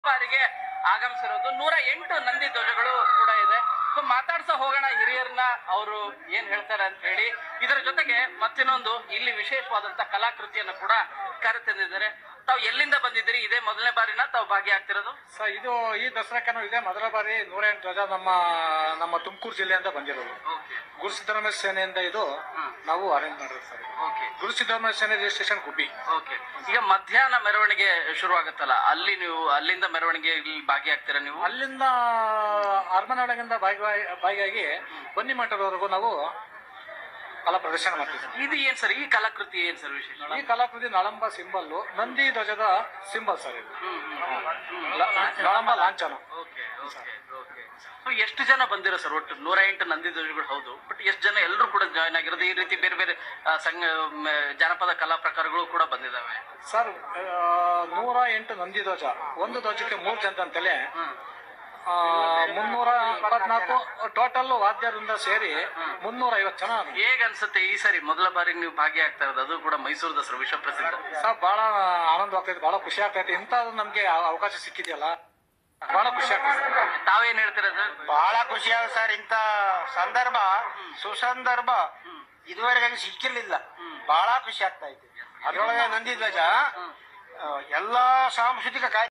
ಬಾರಿಗೆ ಆಗಮಿಸಿರೋದು 108 ನಂದಿ ಧ್ವಜಗಳು ಕೂಡ ಇದೆ. ಸೊ ಮಾತಾಡ್ಸ ಹೋಗೋಣ ಹಿರಿಯರನ್ನ, ಅವರು ಏನ್ ಹೇಳ್ತಾರೆ ಅಂತ ಹೇಳಿ. ಇದರ ಜೊತೆಗೆ ಮತ್ತಿನ್ನೊಂದು ಇಲ್ಲಿ ವಿಶೇಷವಾದಂತ ಕಲಾಕೃತಿಯನ್ನು ಕೂಡ ಕರೆತಂದಿದ್ದಾರೆ. ತಾವು ಎಲ್ಲಿಂದ ಬಂದಿದ್ದೀರಿ? ಇದೇ ಮೊದಲನೇ ಬಾರಿನ ತಾವು ಭಾಗಿಯಾಗ್ತಿರೋದು? ಸರ್, ಇದು ಈ ದಸರಾಕ್ಕೂ ಇದೆ ಮೊದಲ ಬಾರಿ 108 ಧ್ವಜ ನಮ್ಮ ತುಮಕೂರು ಜಿಲ್ಲೆಯಿಂದ ಬಂದಿರೋದು. ಗುರು ಸಿದ್ದರಾಮಯ್ಯ ಸೇನೆಯಿಂದ ಇದು ನಾವು ಅರೇಂಜ್ ಮಾಡಿರೋದು ಸರ್. ಗುರು ಸಿದ್ದರಾಮಯ್ಯ ಸೇನೆ ರಿಜಿಸ್ಟ್ರೇಷನ್ ಗುಬ್ಬಿ. ಈಗ ಮಧ್ಯಾಹ್ನ ಮೆರವಣಿಗೆ ಶುರು ಆಗುತ್ತಲ್ಲ, ಅಲ್ಲಿ ನೀವು ಅಲ್ಲಿಂದ ಮೆರವಣಿಗೆ ಭಾಗಿಯಾಗ್ತೀರಾ? ನೀವು ಅಲ್ಲಿಂದ ಅರಮನೆ ಒಳಗಿಂದ ಭಾಗಿಯಾಗಿ ಬನ್ನಿ ಮಠದವರೆಗೂ ನಾವು ಕಲಾ ಪ್ರದರ್ಶನ ಮಾಡ್ತೀವಿ. ಇದು ಏನ್ ಸರ್, ಈ ಕಲಾಕೃತಿ ಏನ್ ಸರ್ ವಿಶೇಷ? ಈ ಕಲಾಕೃತಿ ನಳಂಬ ಸಿಂಬಲ್, ನಂದಿ ಧ್ವಜದ ಸಿಂಬಲ್ ಸರ್ ಇದು. ನಳಂಬ ಲಾಂಛನ. ಎಷ್ಟು ಜನ ಬಂದಿರೋ ಸರ್? ಒಟ್ಟು 108 ನಂದಿ ಧ್ವಜಗಳು ಹೌದು, ಬಟ್ ಎಷ್ಟು ಜನ ಎಲ್ಲರೂ ಕೂಡ ಜಾಯ್ನ್ ಆಗಿರೋದು? ಈ ರೀತಿ ಬೇರೆ ಬೇರೆ ಜಾನಪದ ಕಲಾ ಪ್ರಕಾರಗಳು ಕೂಡ ಬಂದಿದ್ದಾವೆ ಸರ್. 108 ನಂದಿ ಧ್ವಜ, ಒಂದು ಧ್ವಜಕ್ಕೆ 3 ಜನ ಅಂತಲೇ 324 ಟೋಟಲ್ ವಾದ್ಯರಿಂದ ಸೇರಿ 350 ಜನ. ಹೇಗ ಅನ್ಸುತ್ತೆ ಈ ಸರಿ ಮೊದಲ ಬಾರಿಗೆ ನೀವು ಭಾಗಿಯಾಗ್ತಾ ಇರೋದು, ಅದು ಕೂಡ ಮೈಸೂರು ದಸರಾ ವಿಶ್ವ ಪ್ರಸಿದ್ಧ? ಸರ್, ಬಹಳ ಆನಂದವಾಗ್ತೈತೆ, ಬಹಳ ಖುಷಿ ಆಗ್ತೈತೆ. ಇಂಥದ್ದು ನಮ್ಗೆ ಅವಕಾಶ ಸಿಕ್ಕಿದೆಯಲ್ಲ, ಬಹಳ ಖುಷಿ ಆಗ್ತದೆ. ತಾವೇನ್ ಹೇಳ್ತೀರ ಸರ್? ಬಹಳ ಖುಷಿ ಆಗ ಸರ್. ಇಂಥ ಸಂದರ್ಭ ಸುಸಂದರ್ಭ ಇದುವರೆಗೆ ಸಿಕ್ಕಿರ್ಲಿಲ್ಲ. ಬಹಳ ಖುಷಿ ಆಗ್ತಾ ಇತ್ತು. ಅದರೊಳಗೆ ನಂದಿ ಧ್ವಜ ಎಲ್ಲಾ ಸಾಂಸ್ಕೃತಿಕ